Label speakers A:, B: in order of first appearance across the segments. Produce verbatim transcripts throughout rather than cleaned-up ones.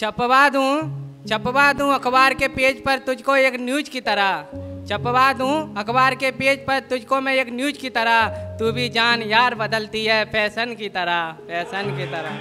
A: छपवा दूं छपवा दूं अखबार के पेज पर तुझको एक न्यूज की तरह, छपवा दूं अखबार के पेज पर तुझको मैं एक न्यूज की तरह, तू भी जान यार बदलती है फैशन की तरह, फैशन की तरह।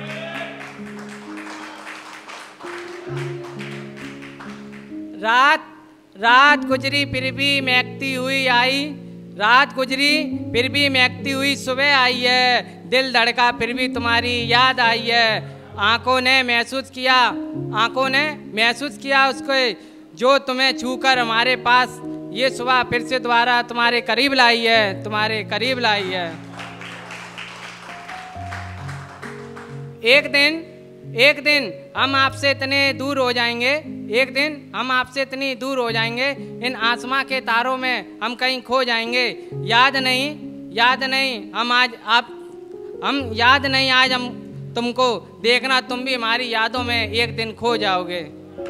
A: रात रात गुजरी फिर भी महकती हुई आई, रात गुजरी फिर भी महकती हुई सुबह आई है, दिल धड़का फिर भी तुम्हारी याद आई है। आंखों ने महसूस किया आंखों ने महसूस किया उसको जो तुम्हें छूकर हमारे पास ये सुबह फिर से दोबारा तुम्हारे करीब लाई है, तुम्हारे करीब लाई है। एक दिन एक दिन हम आपसे इतने दूर हो जाएंगे, एक दिन हम आपसे इतनी दूर हो जाएंगे, इन आसमां के तारों में हम कहीं खो जाएंगे। याद नहीं याद नहीं हम आज आप हम याद नहीं आज हम तुमको, देखना तुम भी हमारी यादों में एक दिन खो जाओगे।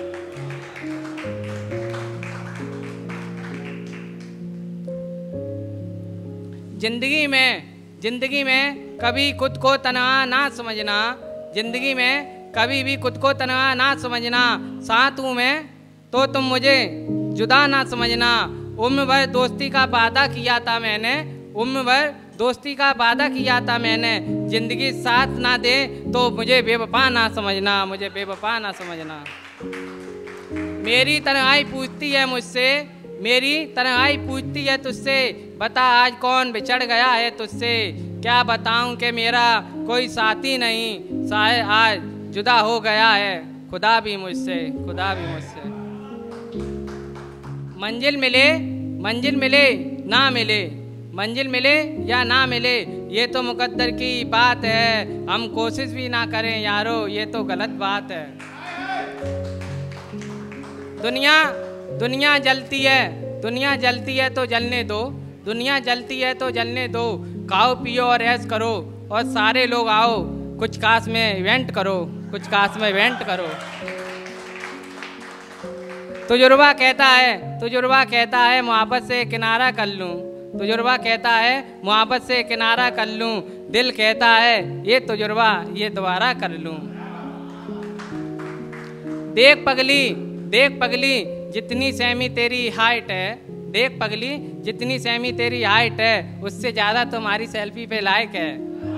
A: जिंदगी में जिंदगी में कभी खुद को तन्हा ना समझना, जिंदगी में कभी भी खुद को तन्हा ना समझना, साथ हूँ मैं तो तुम मुझे जुदा ना समझना। उम्र भर दोस्ती का वादा किया था मैंने, उम्र भर दोस्ती का वादा किया था मैंने, जिंदगी साथ ना दे तो मुझे बेवफा ना समझना, मुझे बेवफा ना समझना। मेरी तन्हाई पूछती है मुझसे, मेरी तन्हाई पूछती है तुझसे, बता आज कौन बिछड़ गया है तुझसे। क्या बताऊं कि मेरा कोई साथी नहीं, शायद आज जुदा हो गया है खुदा भी मुझसे, खुदा भी मुझसे। मंजिल मिले मंजिल मिले ना मिले, मंजिल मिले या ना मिले ये तो मुकद्दर की बात है, हम कोशिश भी ना करें यारो ये तो गलत बात है। दुनिया दुनिया जलती है दुनिया जलती है तो जलने दो, दुनिया जलती है तो जलने दो, खाओ पियो और ऐश करो और सारे लोग आओ कुछ खास में इवेंट करो, कुछ खास में इवेंट करो। तजुर्बा कहता है तजुर्बा कहता है मोहब्बत से किनारा कर लूं, तजुर्बा कहता है मोहब्बत से किनारा कर लूं, दिल कहता है ये तजुर्बा ये दोबारा कर लूं। देख पगली देख पगली जितनी सहमी तेरी हाइट है, देख पगली जितनी सहमी तेरी हाइट है, उससे ज़्यादा तुम्हारी सेल्फी पे लायक है।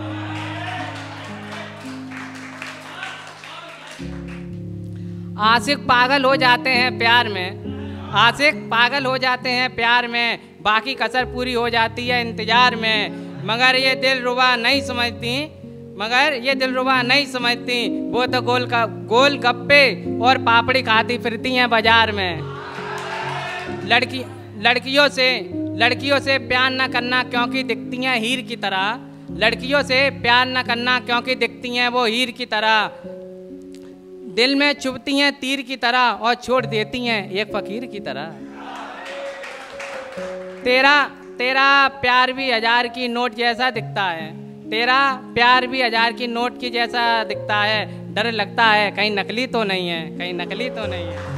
A: आशिक पागल हो जाते हैं प्यार में, आशिक पागल हो जाते हैं प्यार में, बाकी कसर पूरी हो जाती है इंतजार में। मगर ये दिलरुबा नहीं समझती मगर ये दिलरुबा नहीं समझती, वो तो गोल का गोल गप्पे और पापड़ी खाती फिरती हैं बाजार में। लड़की लड़कियों से लड़कियों से प्यार न करना क्योंकि दिखती हैं हीर की तरह, लड़कियों से प्यार न करना क्योंकि दिखती हैं वो हीर की तरह, दिल में चुभती हैं तीर की तरह और छोड़ देती हैं एक फकीर की तरह। तेरा तेरा प्यार भी हजार की नोट जैसा दिखता है, तेरा प्यार भी हजार की नोट की जैसा दिखता है, डर लगता है कहीं नकली तो नहीं है, कहीं नकली तो नहीं है।